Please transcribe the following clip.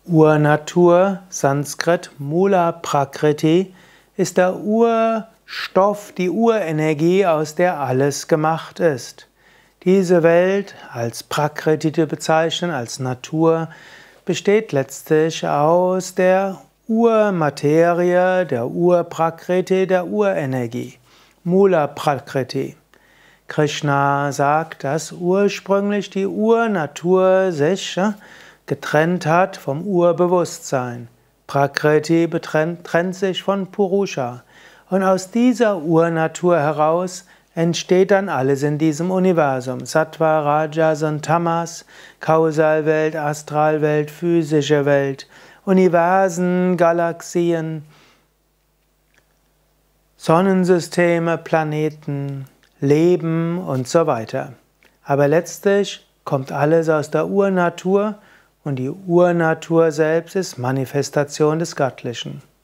Urnatur, Sanskrit Mula Prakriti, ist der Urstoff, die Urenergie, aus der alles gemacht ist. Diese Welt, als Prakriti zu bezeichnen, als Natur, besteht letztlich aus der Urmaterie, der Urprakriti, der Urenergie. Mula Prakriti. Krishna sagt, dass ursprünglich die Urnatur sich getrennt hat vom Urbewusstsein. Prakriti trennt sich von Purusha. Und aus dieser Urnatur heraus entsteht dann alles in diesem Universum. Sattva, Rajas und Tamas, Kausalwelt, Astralwelt, physische Welt, Universen, Galaxien, Sonnensysteme, Planeten, Leben und so weiter. Aber letztlich kommt alles aus der Urnatur und die Urnatur selbst ist Manifestation des Göttlichen.